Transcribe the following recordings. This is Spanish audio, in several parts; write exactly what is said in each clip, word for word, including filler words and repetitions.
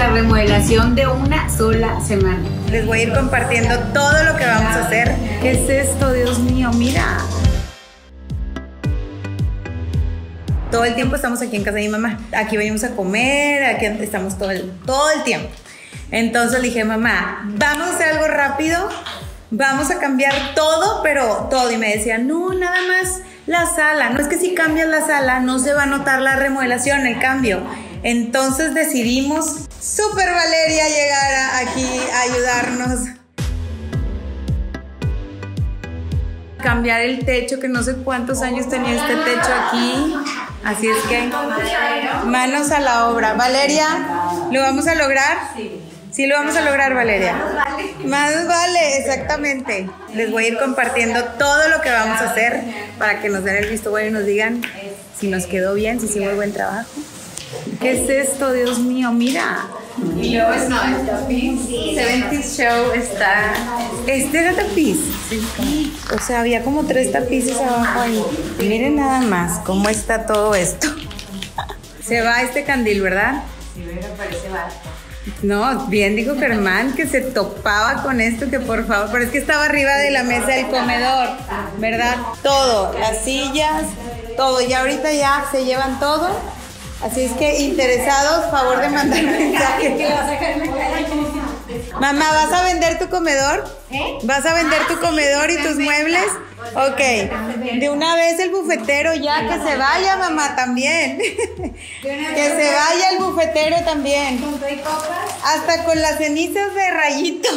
la remodelación de una sola semana. Les voy a ir compartiendo todo lo que vamos a hacer. ¿Qué es esto? Dios mío, mira. Todo el tiempo estamos aquí en casa de mi mamá. Aquí venimos a comer, aquí estamos todo el, todo el tiempo. Entonces le dije, mamá, vamos a hacer algo rápido, vamos a cambiar todo, pero todo. Y me decía, no, nada más la sala. No es que si cambias la sala no se va a notar la remodelación, el cambio. Entonces decidimos, Super Valeria, llegar a, aquí a ayudarnos. Cambiar el techo, que no sé cuántos años tenía este techo aquí. Así es que, manos a la obra. Valeria, ¿lo vamos a lograr? Sí. Sí lo vamos a lograr, Valeria. Más vale. Más vale, exactamente. Les voy a ir compartiendo todo lo que vamos a hacer para que nos den el visto bueno y nos digan si nos quedó bien, si hicimos buen trabajo. ¿Qué es esto? Dios mío, mira. Y luego es no, el tapiz. setenta Show está. ¿Este era tapiz? Sí. O sea, había como tres tapices abajo ahí. Miren nada más cómo está todo esto. Se va este candil, ¿verdad? Sí, me parece barato. No, bien dijo Germán que se topaba con esto, que por favor, pero es que estaba arriba de la mesa del comedor, ¿verdad? Todo, las sillas, todo, y ahorita ya se llevan todo, así es que interesados, favor de mandar mensaje. Mamá, ¿vas a vender tu comedor? ¿Eh? ¿Vas a vender tu comedor y tus muebles? Ok, de una vez el bufetero ya, que se vaya, mamá, también. Que se vaya el bufetero también. Hasta con las cenizas de Rayito.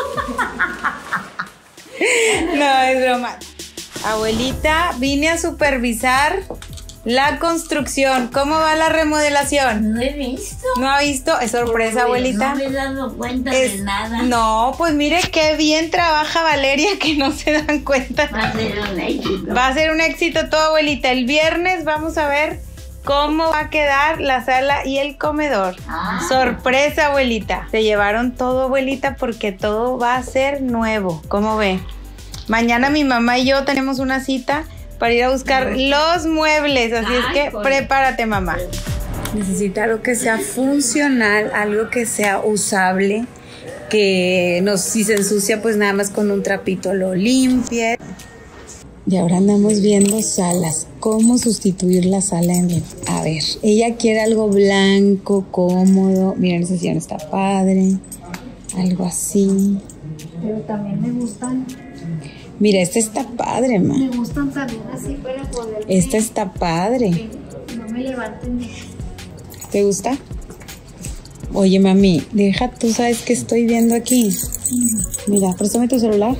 No, es broma. Abuelita, vine a supervisar la construcción. ¿Cómo va la remodelación? No he visto. ¿No ha visto? Es sorpresa, abuelita. No me he dado cuenta es, de nada. No, pues mire qué bien trabaja Valeria, que no se dan cuenta. Va a ser un éxito. Va a ser un éxito todo, abuelita. El viernes vamos a ver cómo va a quedar la sala y el comedor. Ah. Sorpresa, abuelita. Se llevaron todo, abuelita, porque todo va a ser nuevo. ¿Cómo ve? Mañana mi mamá y yo tenemos una cita para ir a buscar los muebles, así es que prepárate, mamá. Necesita algo que sea funcional, algo que sea usable, que no, si se ensucia, pues nada más con un trapito lo limpie. Y ahora andamos viendo salas, cómo sustituir la sala en bien. A ver, ella quiere algo blanco, cómodo. Miren, ese sillón está padre, algo así. Pero también me gustan. Mira, este está padre, ma. Me gustan también así para poder. Este está padre. Que no me levanten. ¿Te gusta? Oye, mami, deja, tú sabes que estoy viendo aquí. Mira, préstame tu celular.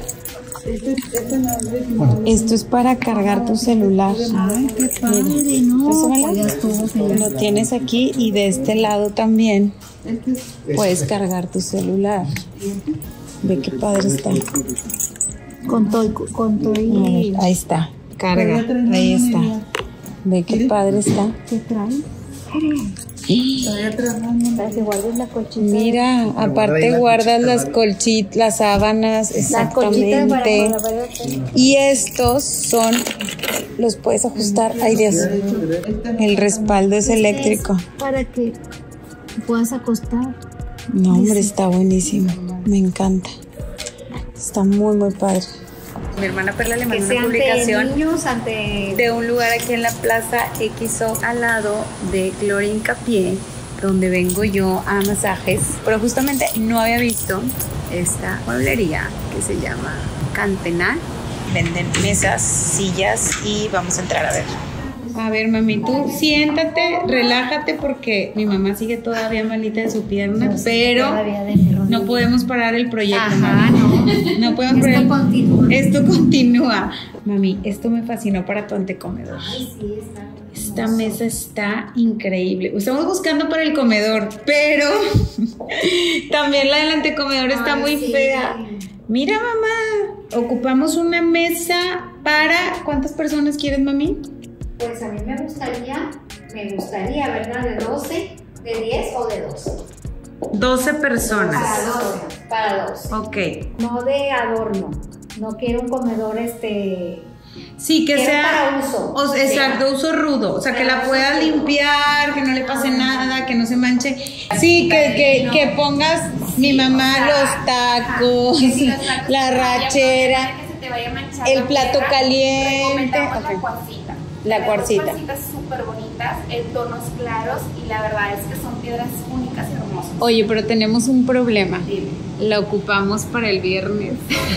Esto es para cargar tu celular. Ay, qué padre, mira, no. Ya estuvo, lo tienes aquí y de este lado también puedes cargar tu celular. Ve qué padre está. Con todo, con todo y... Ahí está, carga, ahí está. Ve qué padre está. ¿Qué trae? Para que guardes la colchita. Mira, aparte guardas las colchitas, las sábanas, exactamente. Y estos son, los puedes ajustar. Ay, Dios, el respaldo es eléctrico. Para que puedas acostar. No, hombre, está buenísimo. Me encanta. Está muy, muy padre. Mi hermana Perla le mandó una publicación niños, ante... de un lugar aquí en la Plaza X O, al lado de Gloria Hincapié, donde vengo yo a masajes. Pero justamente no había visto esta mueblería que se llama Cantenal. Venden mesas, sillas y vamos a entrar a ver. A ver, mami, tú siéntate, relájate, porque mi mamá sigue todavía malita de su pierna, pero no podemos parar el proyecto. Ajá, mami. no. No podemos Esto parar. continúa. Esto continúa. Mami, esto me fascinó para tu antecomedor. Ay, sí, está. Esta mesa está increíble. Estamos buscando para el comedor, pero también la del antecomedor está Ay, muy sí. fea. Mira, mamá, ocupamos una mesa para... ¿Cuántas personas quieres, mami? Pues a mí me gustaría, me gustaría, ¿verdad? De doce, de diez o de doce. doce personas. Para doce, para doce. Ok. No de adorno. No quiero un comedor este Sí, que Quiero sea para uso. o- exacto, Sí. uso rudo, o sea, que la Para pueda uso rudo. limpiar, que no le pase nada, que no se manche. Sí, que, que, que pongas mi mamá los tacos, Que si los tacos la se vayan, rachera, que se te vaya a manchar el la plato piedra, caliente. recomendamos Ok. la cuarcita. La Tenemos cuarcita. cuarcitas súper bonitas, en tonos claros, y la verdad es que son piedras únicas y hermosas. Oye, pero tenemos un problema. Dime. La ocupamos para el viernes.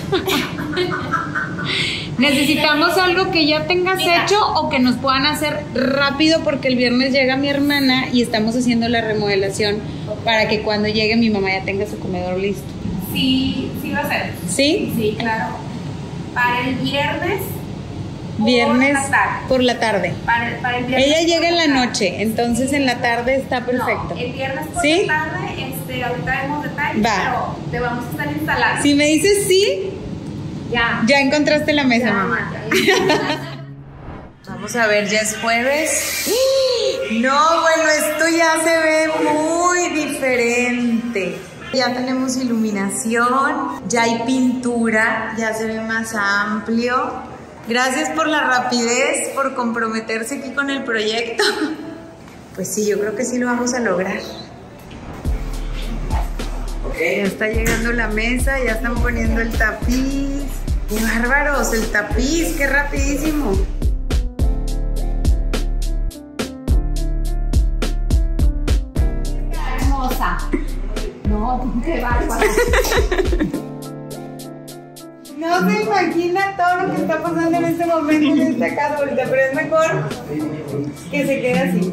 Necesitamos algo que ya tengas Mira. hecho o que nos puedan hacer rápido porque el viernes llega mi hermana y estamos haciendo la remodelación para que cuando llegue mi mamá ya tenga su comedor listo. Sí, sí va a ser. ¿Sí? Sí, claro. Para el viernes. por Viernes la tarde. por la tarde. Para el, para el viernes Ella por llega en la tarde. noche, entonces en la tarde está perfecto. No, el viernes por ¿Sí? la tarde, este, ahorita vemos detalles, Va. pero te vamos a estar instalando. Si me dices sí, Ya. ya encontraste la mesa, Ya, mamá. ya. Vamos a ver, ya es jueves. No, bueno, esto ya se ve muy diferente. Ya tenemos iluminación, ya hay pintura, ya se ve más amplio. Gracias por la rapidez, por comprometerse aquí con el proyecto. Pues sí, yo creo que sí lo vamos a lograr. Ya está llegando la mesa, ya están poniendo el tapiz. ¡Qué bárbaros! El tapiz, qué rapidísimo. Hermosa. No, qué bárbara. No se imagina todo lo que está pasando en este momento en esta casa ahorita, pero es mejor que se quede así.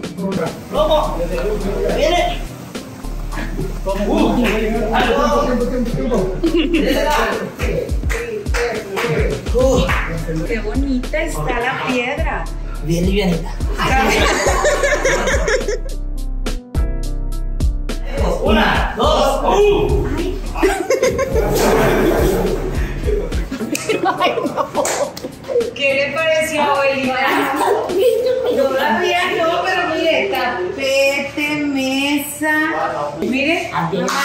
Qué bonita está la piedra. Bien livianita. Una, dos, uh. ¿Qué le pareció, abuelita? Todavía no, pero mire, tapete, mesa. Mire,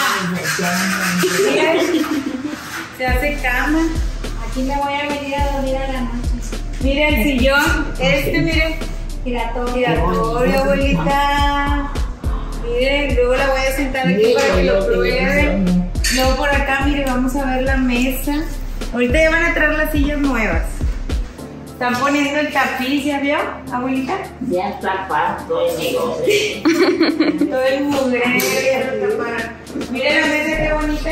mire, se hace cama. Aquí me voy a venir a dormir a la noche. Mire el sillón, este, mire, Giratorio. giratorio, abuelita. Mire, luego la voy a sentar aquí para que lo prueben. Luego por acá, mire, vamos a ver la mesa. Ahorita ya van a traer las sillas nuevas. Están poniendo el tapiz, ¿ya vio, abuelita? Ya está para todo el negocio. Todo el mugrero ya lo taparon. Mire la mesa, qué bonita,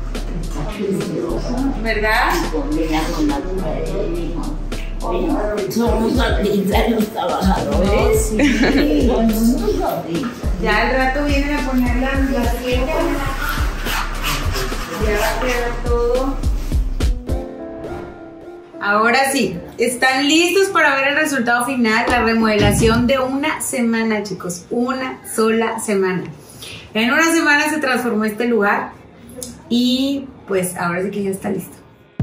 ¿verdad? Combina con la mujer. Oye, somos artistas los trabajadores. Sí, somos artistas. Ya al rato vienen a poner las, las sillas. Ya va a quedar todo. Ahora sí, están listos para ver el resultado final, la remodelación de una semana, chicos, una sola semana. En una semana se transformó este lugar y pues ahora sí que ya está listo.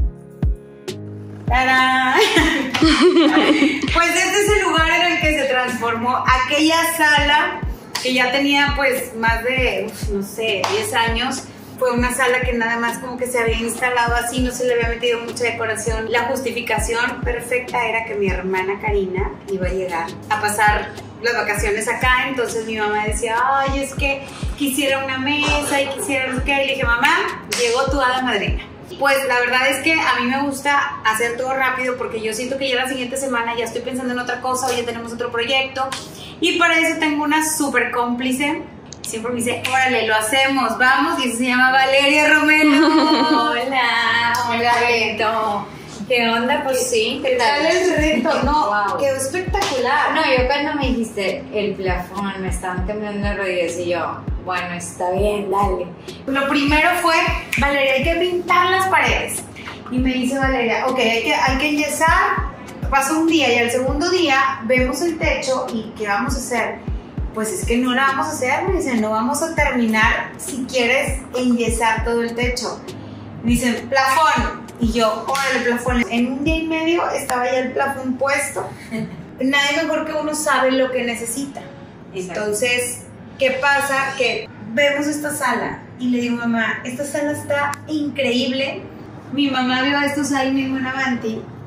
¡Tarán! Pues este es el lugar en el que se transformó aquella sala que ya tenía pues más de, uf, no sé, diez años. Fue una sala que nada más como que se había instalado así, no se le había metido mucha decoración. La justificación perfecta era que mi hermana Karina iba a llegar a pasar las vacaciones acá, entonces mi mamá decía, ay, es que quisiera una mesa y quisiera no sé qué. Y le dije, mamá, llegó tu hada madrina. Pues la verdad es que a mí me gusta hacer todo rápido porque yo siento que ya la siguiente semana ya estoy pensando en otra cosa o ya tenemos otro proyecto. Y para eso tengo una súper cómplice. Siempre me dice, órale, lo hacemos, vamos. Y se llama Valeria Romero. Hola, hola, reto. ¿Qué onda? Pues Sí, ¿qué tal el reto? No, Wow. quedó espectacular. No, yo cuando me dijiste el plafón, me estaban temblando las rodillas y yo, bueno, está bien, dale. Lo primero fue, Valeria, hay que pintar las paredes. Y me dice Valeria, ok, hay que, hay que enyesar. Pasó un día y al segundo día vemos el techo y ¿qué vamos a hacer? Pues es que no la vamos a hacer, me dice, no vamos a terminar si quieres enyesar todo el techo. Me dicen, plafón. Y yo, órale, plafón. En un día y medio estaba ya el plafón puesto. Nadie mejor que uno sabe lo que necesita. Entonces, ¿qué pasa? Que vemos esta sala y le digo, mamá, esta sala está increíble. Mi mamá vio estos ahí mismo en Avanti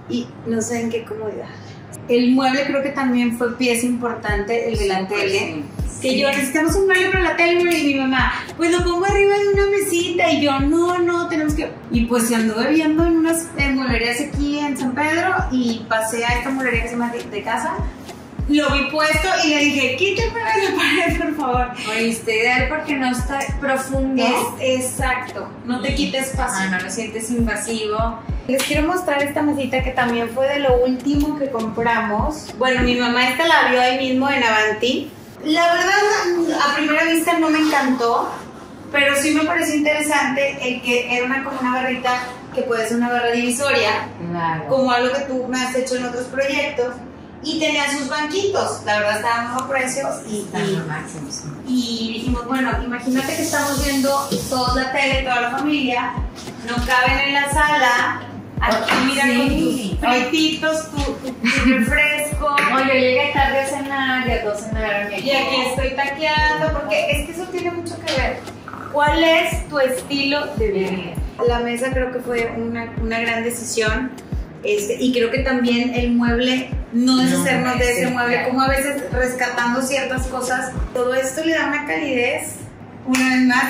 y no sé en qué comodidad. El mueble creo que también fue pieza importante, el de la tele. Que sí. Yo, necesitamos un mueble para la tele, y mi mamá, pues lo pongo arriba de una mesita, y yo, no, no, tenemos que... Y pues se anduve viendo en unas eh, mueblerías aquí en San Pedro, y pasé a esta mueblería que se llama de, de casa, lo vi puesto y le dije, quítame de la pared, por favor. Oíste, ideal porque no está profundo. Es, exacto, no te quites espacio. Ah, no lo sientes invasivo. Les quiero mostrar esta mesita que también fue de lo último que compramos. Bueno, mi mamá esta la vio ahí mismo en Avanti. La verdad, a primera vista no me encantó, pero sí me pareció interesante el que era una, como una barrita que puede ser una barra divisoria, claro. Como algo que tú me has hecho en otros proyectos. Y tenía sus banquitos, la verdad estaba a bajo precio y, y, y dijimos, bueno, imagínate que estamos viendo toda la tele, toda la familia, no caben en la sala, aquí mira sí. con tus frititos, tu, tu, tu refresco. No, yo llegué tarde a cenar y a todos cenaron y aquí estoy taqueando, porque es que eso tiene mucho que ver. ¿Cuál es tu estilo de vida? La mesa creo que fue una, una gran decisión. Este, y creo que también el mueble, no deshacernos no, de ese sí, mueble, claro. Como a veces rescatando ciertas cosas, todo esto le da una calidez. Una vez más,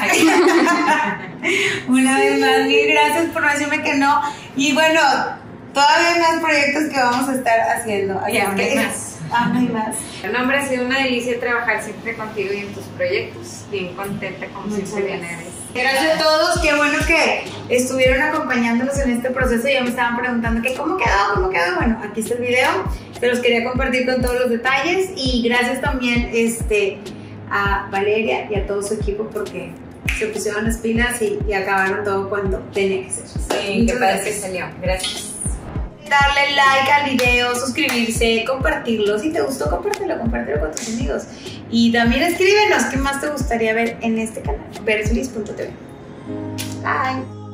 una vez más, mil gracias por no decirme que no. Y bueno, todavía hay más proyectos que vamos a estar haciendo. Y aún hay más. Aún hay más. No, hombre, ha sido una delicia trabajar siempre contigo y en tus proyectos. Bien contenta como siempre viene. Gracias a todos, qué bueno que estuvieron acompañándonos en este proceso. Ya me estaban preguntando que cómo quedó, cómo quedó. Bueno, aquí está el video, se los quería compartir con todos los detalles y gracias también este, a Valeria y a todo su equipo porque se pusieron las pilas y, y acabaron todo cuando tenía que ser. Sí, qué padre que salió. Gracias. Darle like al video, suscribirse, compartirlo. Si te gustó, compártelo, compártelo con tus amigos. Y también escríbenos qué más te gustaría ver en este canal, versulis punto t v. Bye.